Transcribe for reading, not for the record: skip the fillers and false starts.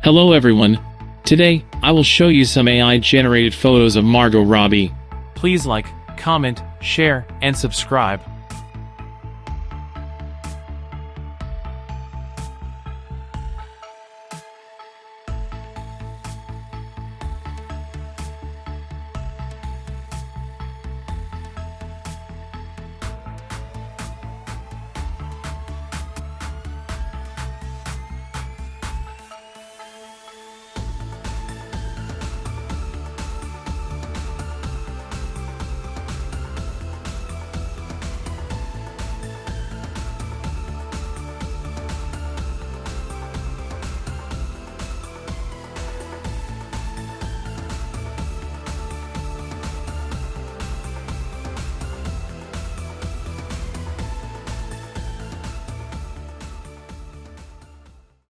Hello everyone. Today, I will show you some AI-generated photos of Margot Robbie. Please like, comment, share, and subscribe.